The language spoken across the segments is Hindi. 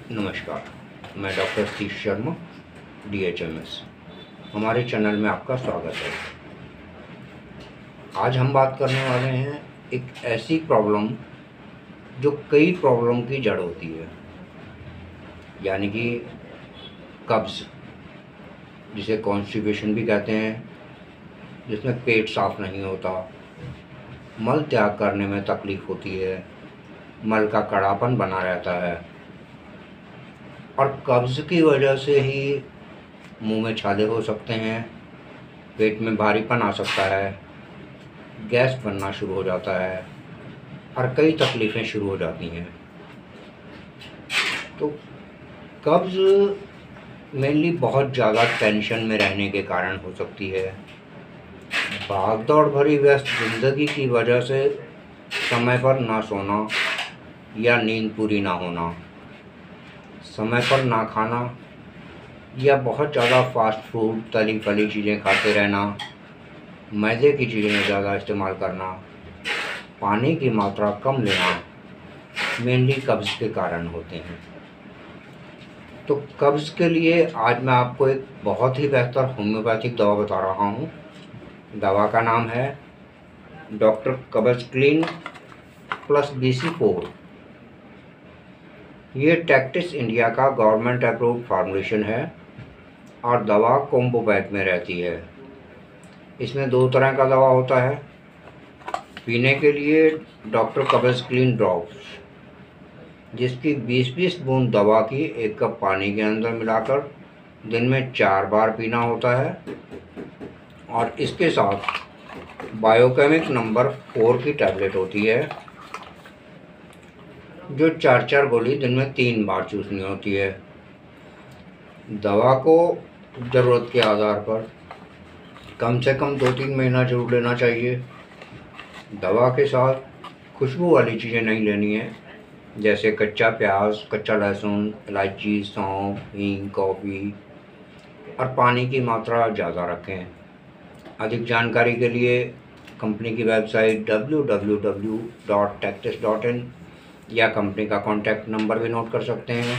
नमस्कार, मैं डॉक्टर सतीश शर्मा, DHMS। हमारे चैनल में आपका स्वागत है। आज हम बात करने वाले हैं एक ऐसी प्रॉब्लम जो कई प्रॉब्लम की जड़ होती है, यानी कि कब्ज़, जिसे कॉन्स्टिपेशन भी कहते हैं, जिसमें पेट साफ नहीं होता, मल त्याग करने में तकलीफ़ होती है, मल का कड़ापन बना रहता है और कब्ज़ की वजह से ही मुंह में छाले हो सकते हैं, पेट में भारीपन आ सकता है, गैस बनना शुरू हो जाता है और कई तकलीफ़ें शुरू हो जाती हैं। तो कब्ज़ मेनली बहुत ज़्यादा टेंशन में रहने के कारण हो सकती है। भागदौड़ भरी व्यस्त ज़िंदगी की वजह से समय पर ना सोना या नींद पूरी ना होना, समय पर ना खाना या बहुत ज़्यादा फास्ट फूड, तली फली चीज़ें खाते रहना, मैदे की चीज़ें ज़्यादा इस्तेमाल करना, पानी की मात्रा कम लेना मेनली कब्ज़ के कारण होते हैं। तो कब्ज़ के लिए आज मैं आपको एक बहुत ही बेहतर होम्योपैथिक दवा बता रहा हूँ। दवा का नाम है डॉक्टर कब्ज़ क्लीन प्लस BC4। ये टैक्टिस इंडिया का गवर्नमेंट अप्रूव्ड फार्मूलेशन है और दवा कॉम्बो पैक में रहती है। इसमें 2 तरह का दवा होता है। पीने के लिए डॉक्टर कब्ज़ क्लीन ड्रॉप्स, जिसकी 20-20 बूंद दवा की 1 कप पानी के अंदर मिलाकर दिन में 4 बार पीना होता है और इसके साथ बायोकेमिक नंबर 4 की टैबलेट होती है, जो 4-4 गोली दिन में 3 बार चूसनी होती है। दवा को ज़रूरत के आधार पर कम से कम 2-3 महीना जरूर लेना चाहिए। दवा के साथ खुशबू वाली चीज़ें नहीं लेनी है, जैसे कच्चा प्याज, कच्चा लहसुन, इलायची, सौंफ, हींग, कॉफ़ी और पानी की मात्रा ज़्यादा रखें। अधिक जानकारी के लिए कंपनी की वेबसाइट www.tactis.in या कंपनी का कॉन्टैक्ट नंबर भी नोट कर सकते हैं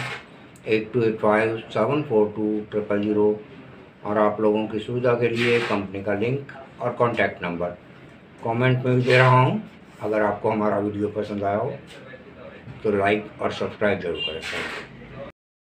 8285742000 और आप लोगों की सुविधा के लिए कंपनी का लिंक और कॉन्टैक्ट नंबर कमेंट में भी दे रहा हूं। अगर आपको हमारा वीडियो पसंद आया हो तो लाइक और सब्सक्राइब जरूर करें।